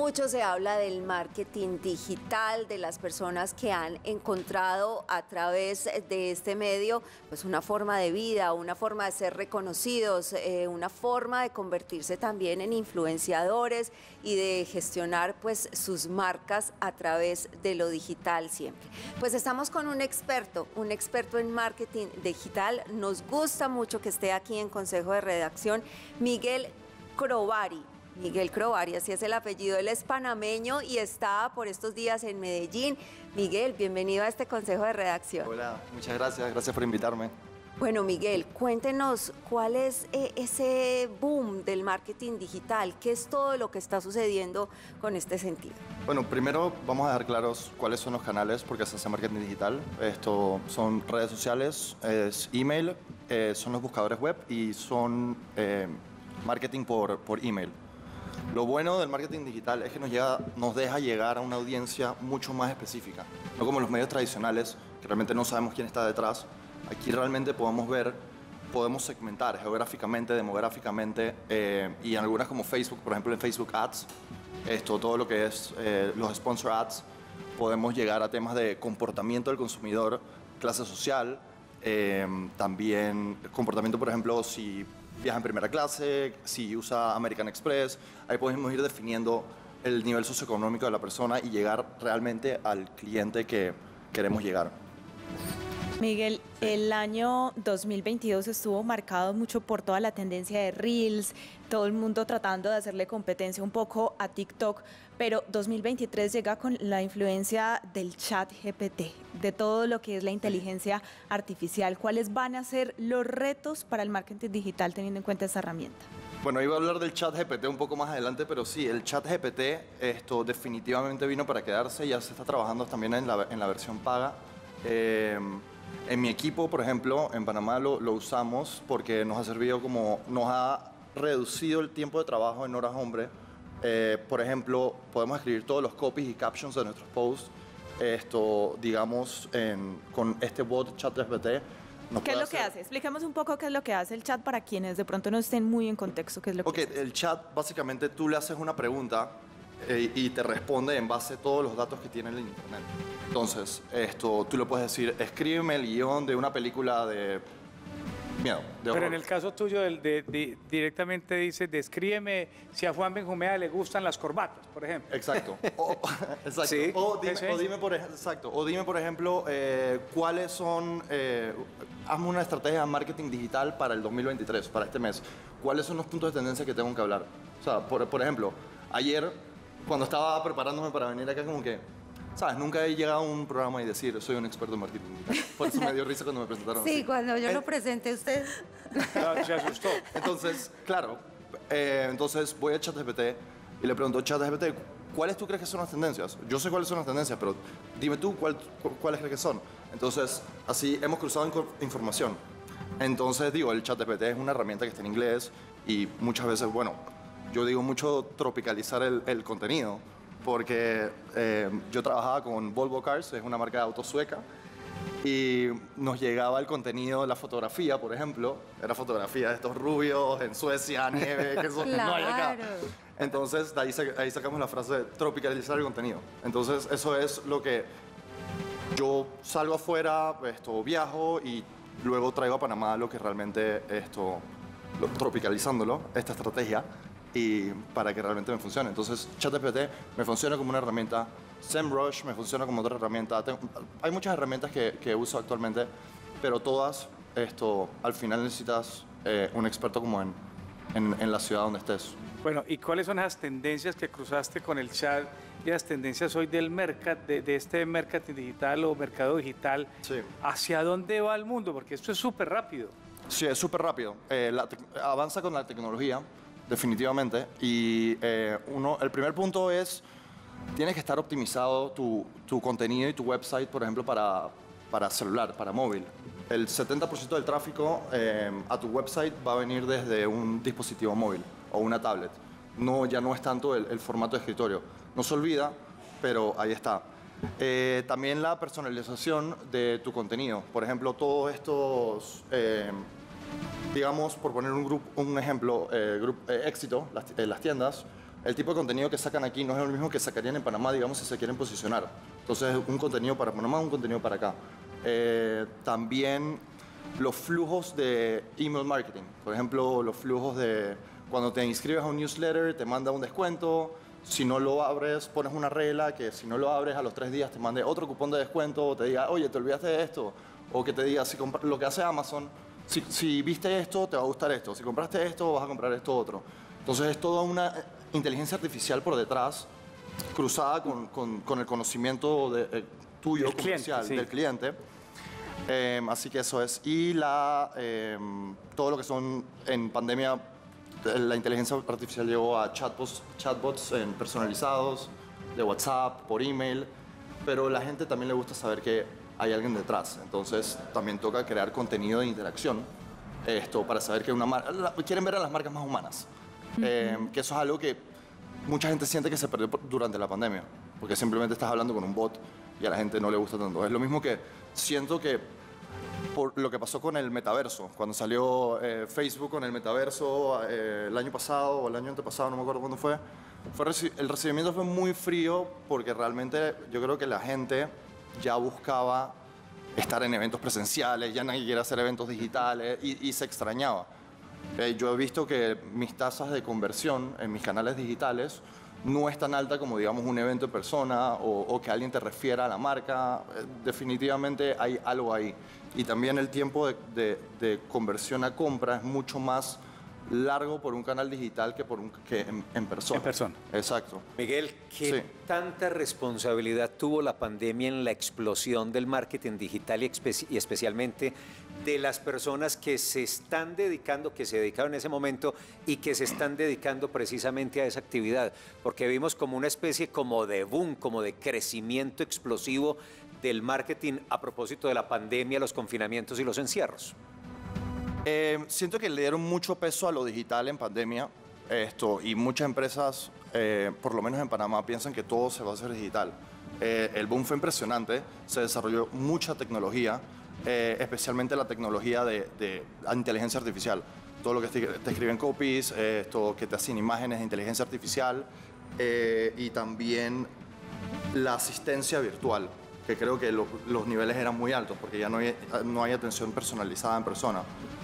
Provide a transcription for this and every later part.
Mucho se habla del marketing digital, de las personas que han encontrado a través de este medio pues una forma de vida, una forma de ser reconocidos, una forma de convertirse también en influenciadores y de gestionar pues sus marcas a través de lo digital siempre. Pues estamos con un experto en marketing digital. Nos gusta mucho que esté aquí en Consejo de Redacción, Miguel Crovari. Miguel Crovari, así es el apellido, él es panameño y está por estos días en Medellín. Miguel, bienvenido a este Consejo de Redacción. Hola, muchas gracias, gracias por invitarme. Bueno, Miguel, cuéntenos cuál es ese boom del marketing digital, qué es todo lo que está sucediendo con este sentido. Bueno, primero vamos a dejar claros cuáles son los canales porque se hace marketing digital. Esto son redes sociales, es email, son los buscadores web y son marketing por email. Lo bueno del marketing digital es que nos deja llegar a una audiencia mucho más específica, no como los medios tradicionales, que realmente no sabemos quién está detrás. Aquí realmente podemos segmentar geográficamente, demográficamente, y en algunas como Facebook, por ejemplo en Facebook Ads, todo lo que es los sponsor ads, podemos llegar a temas de comportamiento del consumidor, clase social, también comportamiento, por ejemplo, si viaja en primera clase, si usa American Express, ahí podemos ir definiendo el nivel socioeconómico de la persona y llegar realmente al cliente que queremos llegar. Miguel, el año 2022 estuvo marcado mucho por toda la tendencia de Reels, todo el mundo tratando de hacerle competencia un poco a TikTok, pero 2023 llega con la influencia del chat GPT, de todo lo que es la inteligencia artificial. ¿Cuáles van a ser los retos para el marketing digital teniendo en cuenta esta herramienta? Bueno, iba a hablar del chat GPT un poco más adelante, pero sí, el chat GPT definitivamente vino para quedarse, ya se está trabajando también en la versión paga. En mi equipo, por ejemplo, en Panamá lo usamos porque nos ha servido nos ha reducido el tiempo de trabajo en horas hombre. Por ejemplo, podemos escribir todos los copies y captions de nuestros posts, digamos, con este bot ChatGPT. ¿Qué es lo que hace? Expliquemos un poco qué es lo que hace el chat para quienes de pronto no estén muy en contexto. ¿Qué es lo que hace? El chat, básicamente, tú le haces una pregunta y te responde en base a todos los datos que tiene el internet. Entonces, tú le puedes decir, escríbeme el guión de una película de miedo, de horror. Pero en el caso tuyo, directamente dice, descríbeme si a Juan Benjumea le gustan las corbatas, por ejemplo. Exacto. Exacto. Sí, o dime, por ejemplo, cuáles son, hazme una estrategia de marketing digital para el 2023, para este mes. ¿Cuáles son los puntos de tendencia que tengo que hablar? O sea, por ejemplo, ayer, cuando estaba preparándome para venir acá, como que, ¿sabes? Nunca he llegado a un programa y decir, soy un experto en marketing digital. Por eso me dio risa cuando me presentaron. Sí, cuando yo lo presenté, usted Se asustó. Entonces, claro, entonces voy a ChatGPT y le pregunto, ChatGPT, ¿cuáles tú crees que son las tendencias? Yo sé cuáles son las tendencias, pero dime tú cuáles crees que son. Entonces, así hemos cruzado información. Entonces, digo, el ChatGPT es una herramienta que está en inglés y muchas veces, bueno, yo digo mucho tropicalizar el contenido, porque yo trabajaba con Volvo Cars, es una marca de autos sueca, y nos llegaba el contenido, la fotografía, por ejemplo, era fotografía de estos rubios en Suecia, nieve, que eso no hay acá. Entonces, de ahí sacamos la frase de tropicalizar el contenido. Entonces, eso es lo que yo salgo afuera, viajo y luego traigo a Panamá lo que realmente tropicalizándolo, esta estrategia, y para que realmente me funcione. Entonces, ChatGPT me funciona como una herramienta, SEMrush me funciona como otra herramienta. Hay muchas herramientas que uso actualmente, pero todas, al final necesitas un experto como en la ciudad donde estés. Bueno, ¿y cuáles son las tendencias que cruzaste con el chat y las tendencias hoy del de este marketing digital o mercado digital? Sí. ¿Hacia dónde va el mundo? Porque esto es súper rápido. Sí, es súper rápido. Avanza con la tecnología, definitivamente. Y el primer punto es, tienes que estar optimizado tu contenido y tu website, por ejemplo, para celular, para móvil. El 70% del tráfico a tu website va a venir desde un dispositivo móvil o una tablet. Ya no es tanto el formato de escritorio. No se olvida, pero ahí está. También la personalización de tu contenido. Por ejemplo, todos estos, digamos, por poner un ejemplo, Éxito, las tiendas, el tipo de contenido que sacan aquí no es el mismo que sacarían en Panamá, digamos, si se quieren posicionar. Entonces, un contenido para Panamá, un contenido para acá. También los flujos de email marketing. Por ejemplo, los flujos de cuando te inscribes a un newsletter, te manda un descuento. Si no lo abres, pones una regla que si no lo abres a los 3 días te mande otro cupón de descuento, o te diga, oye, te olvidaste de esto. O que te diga, lo que hace Amazon, si viste esto, te va a gustar esto. Si compraste esto, vas a comprar esto otro. Entonces, es toda una inteligencia artificial por detrás, cruzada con el conocimiento tuyo, comercial, del cliente. Así que eso es. Y todo lo que son en pandemia, la inteligencia artificial llegó a chatbots personalizados, de WhatsApp, por email, pero la gente también le gusta saber que hay alguien detrás. Entonces también toca crear contenido de interacción para saber que una marca... Quieren ver a las marcas más humanas. Que eso es algo que mucha gente siente que se perdió durante la pandemia, porque simplemente estás hablando con un bot y a la gente no le gusta tanto. Es lo mismo que siento que por lo que pasó con el metaverso, cuando salió Facebook con el metaverso el año pasado o el año antepasado, no me acuerdo cuándo fue, el recibimiento fue muy frío porque realmente yo creo que la gente ya buscaba estar en eventos presenciales, ya nadie quiere hacer eventos digitales y se extrañaba. Yo he visto que mis tasas de conversión en mis canales digitales no es tan alta como, digamos, un evento en persona o que alguien te refiera a la marca. Definitivamente hay algo ahí. Y también el tiempo de conversión a compra es mucho más largo por un canal digital que en persona. En persona. Exacto. Miguel, ¿qué tanta responsabilidad tuvo la pandemia en la explosión del marketing digital y especialmente de las personas que se están dedicando, que se dedicaron en ese momento y que se están dedicando precisamente a esa actividad? Porque vimos como una especie como de boom, como de crecimiento explosivo del marketing a propósito de la pandemia, los confinamientos y los encierros. Siento que le dieron mucho peso a lo digital en pandemia y muchas empresas, por lo menos en Panamá, piensan que todo se va a hacer digital. El boom fue impresionante, se desarrolló mucha tecnología, especialmente la tecnología de inteligencia artificial. Todo lo que te escriben copies, todo que te hacen imágenes de inteligencia artificial y también la asistencia virtual, que creo que los niveles eran muy altos porque ya no hay atención personalizada en persona.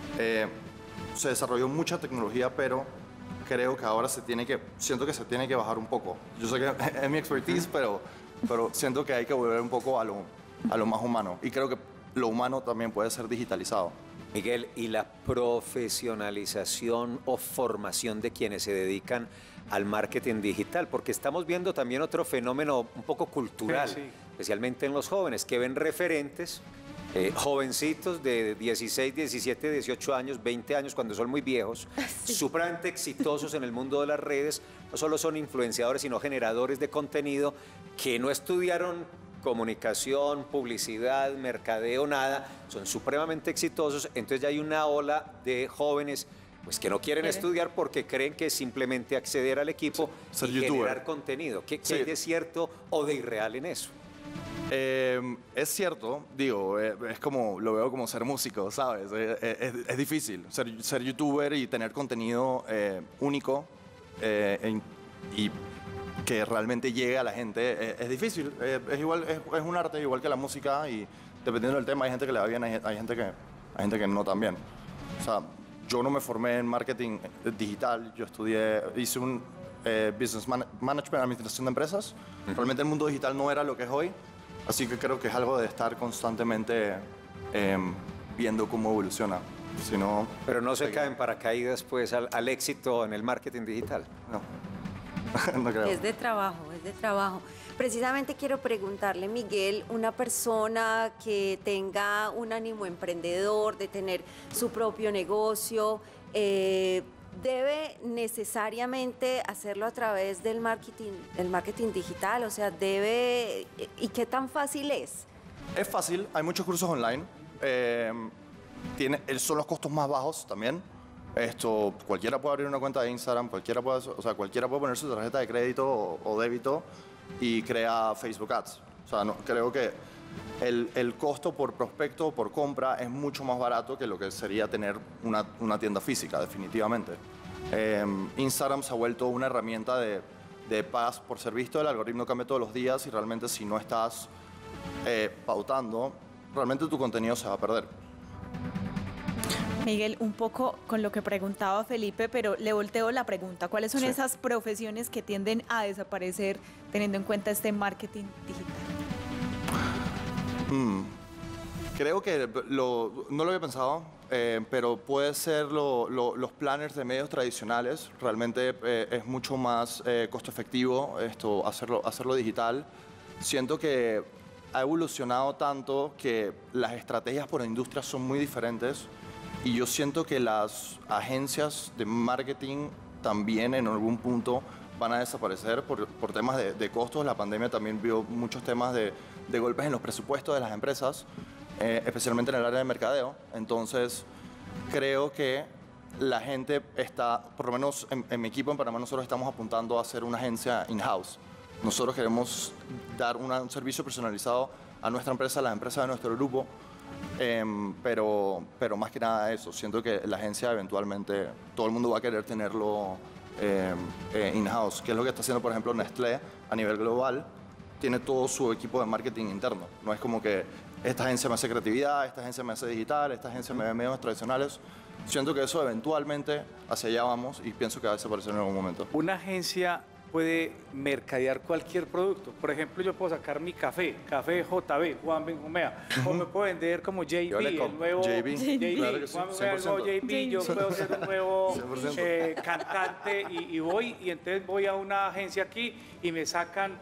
Se desarrolló mucha tecnología, pero creo que ahora siento que se tiene que bajar un poco. Yo sé que es mi expertise, pero siento que hay que volver un poco a lo más humano. Y creo que lo humano también puede ser digitalizado. Miguel, ¿y la profesionalización o formación de quienes se dedican al marketing digital? Porque estamos viendo también otro fenómeno un poco cultural, especialmente en los jóvenes, que ven referentes, jovencitos de 16, 17, 18 años, 20 años, cuando son muy viejos, supremamente exitosos en el mundo de las redes. No solo son influenciadores, sino generadores de contenido que no estudiaron comunicación, publicidad, mercadeo, nada, son supremamente exitosos. Entonces ya hay una ola de jóvenes pues que no quieren estudiar porque creen que es simplemente acceder al equipo y generar contenido. ¿Qué hay de cierto o de irreal en eso? Es cierto, digo, es como, lo veo como ser músico, ¿sabes? Es difícil ser youtuber y tener contenido único y que realmente llegue a la gente. Es difícil, es un arte igual que la música y dependiendo del tema hay gente que le va bien, hay gente que no tan bien. O sea, yo no me formé en marketing digital, yo hice un business management, administración de empresas. Realmente el mundo digital no era lo que es hoy. Así que creo que es algo de estar constantemente viendo cómo evoluciona. Si no, pero no se caen paracaídas pues al éxito en el marketing digital. No, no creo. Es de trabajo. Precisamente quiero preguntarle, Miguel, una persona que tenga un ánimo emprendedor, de tener su propio negocio, ¿debe necesariamente hacerlo a través del marketing digital? O sea, ¿y qué tan fácil es? Es fácil, hay muchos cursos online. Son los costos más bajos también. Cualquiera puede abrir una cuenta de Instagram, cualquiera puede poner su tarjeta de crédito o débito y crea Facebook Ads. O sea, creo que el costo por prospecto o por compra es mucho más barato que lo que sería tener una tienda física, definitivamente. Instagram se ha vuelto una herramienta de pagas por ser visto, el algoritmo cambia todos los días y realmente si no estás pautando, realmente tu contenido se va a perder. Miguel, un poco con lo que preguntaba Felipe, pero le volteo la pregunta. ¿Cuáles son Sí. esas profesiones que tienden a desaparecer teniendo en cuenta este marketing digital? Creo que no lo había pensado, pero puede ser los planners de medios tradicionales. Realmente es mucho más costo efectivo hacerlo digital. Siento que ha evolucionado tanto que las estrategias por industria son muy diferentes y yo siento que las agencias de marketing también en algún punto van a desaparecer por temas de costos. La pandemia también vio muchos temas de golpes en los presupuestos de las empresas, especialmente en el área de mercadeo. Entonces, creo que la gente está, por lo menos en mi equipo en Panamá, nosotros estamos apuntando a ser una agencia in-house. Nosotros queremos dar un servicio personalizado a nuestra empresa, a las empresas de nuestro grupo, pero más que nada eso. Siento que la agencia eventualmente, todo el mundo va a querer tenerlo in-house, que es lo que está haciendo, por ejemplo, Nestlé a nivel global. Tiene todo su equipo de marketing interno. No es como que esta agencia me hace creatividad, esta agencia me hace digital, esta agencia me ve medios tradicionales. Siento que eso eventualmente hacia allá vamos y pienso que va a desaparecer en algún momento. Una agencia puede mercadear cualquier producto. Por ejemplo, yo puedo sacar mi café JB, Juan Benjumea, o me puedo vender como JB, el nuevo JB. Claro que sí, Juan Benjumea, el nuevo JB, yo puedo ser un nuevo cantante y entonces voy a una agencia aquí y me sacan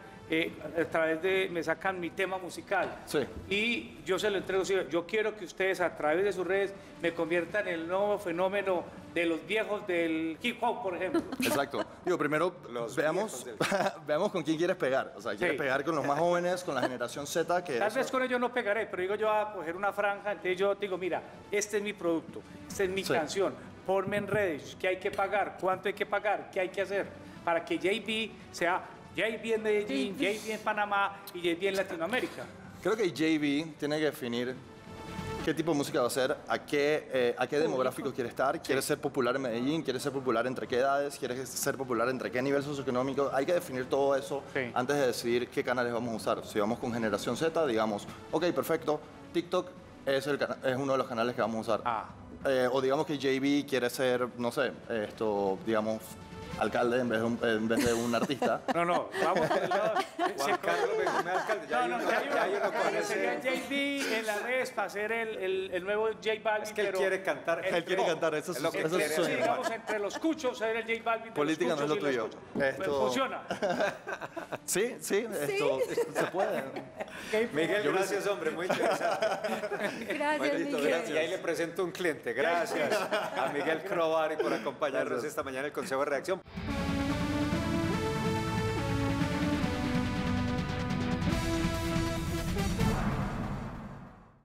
me sacan mi tema musical. Sí. Y yo se lo entrego. Yo quiero que ustedes a través de sus redes me conviertan en el nuevo fenómeno de los viejos del hip hop, por ejemplo. Exacto. Digo, primero veamos con quién quieres pegar. O sea, quieres pegar con los más jóvenes, con la generación Z. Tal vez con ellos no pegaré, pero digo yo a coger una franja, entonces yo digo, mira, este es mi producto, esta es mi canción, ponme en redes, ¿qué hay que pagar? ¿Cuánto hay que pagar? ¿Qué hay que hacer? Para que JB sea JB en Medellín, JB en Panamá y JB en Latinoamérica. Creo que JB tiene que definir qué tipo de música va a hacer, a qué demográfico quiere estar, quiere ser popular en Medellín, quiere ser popular entre qué edades, quiere ser popular entre qué nivel socioeconómico. Hay que definir todo eso antes de decidir qué canales vamos a usar. Si vamos con generación Z, digamos, ok, perfecto, TikTok es uno de los canales que vamos a usar. O digamos que JB quiere ser, no sé, digamos, alcalde en vez de un artista. No, vamos por el lado. Juan Carlos Benjumea, alcalde. Sería JB en las redes para ser el nuevo J Balvin. Es que él quiere cantar. Él quiere cantar, eso es su sueño. Digamos, entre los cuchos, ser el J Balvin. Política no es lo tuyo. Funciona. Sí, se puede. Miguel, gracias, hombre, muy interesante. Gracias, Miguel. Y ahí le presento un cliente. Gracias a Miguel Crovari por acompañarnos esta mañana en el Consejo de Reacción.